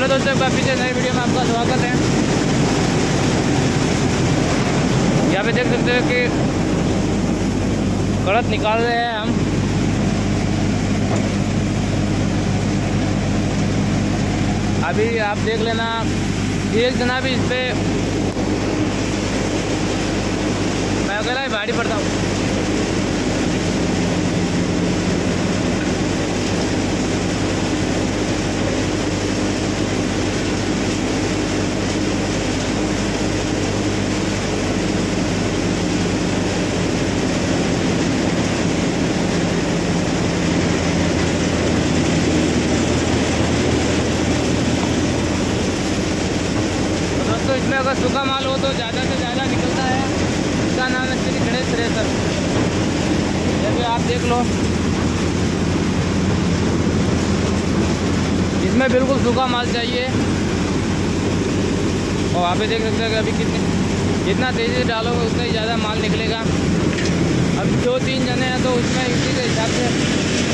दोस्तों, एक बार पीछे नई वीडियो में आपका स्वागत है। यहाँ पे देख सकते हो कि कड़त निकाल रहे हैं हम। अभी आप देख लेना, एक जना भी इस पर मैं अकेला ही भारी पड़ता हूँ। तो इसमें अगर सूखा माल हो तो ज़्यादा से ज़्यादा निकलता है। इसका नाम है श्री गणेश थ्रेसर। जैसे आप देख लो, इसमें बिल्कुल सूखा माल चाहिए। और आप देख सकते हैं कि अभी जितना तेज़ी से डालोगे उतना ही ज़्यादा माल निकलेगा। अब 2-3 जने हैं तो उसमें इसी के हिसाब से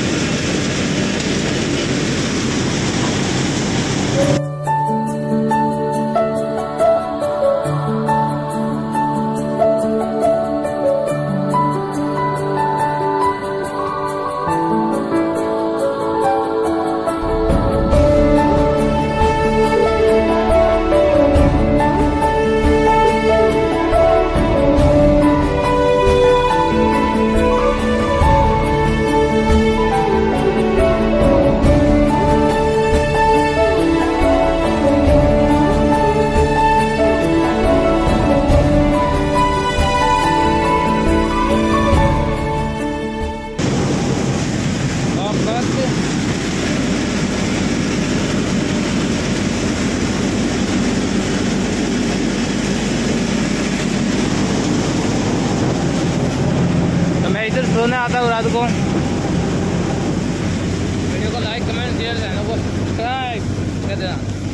इधर सोने आता हूँ रात को। वीडियो को लाइक, कमेंट, शेयर, चैनल को सब्सक्राइब कर देना।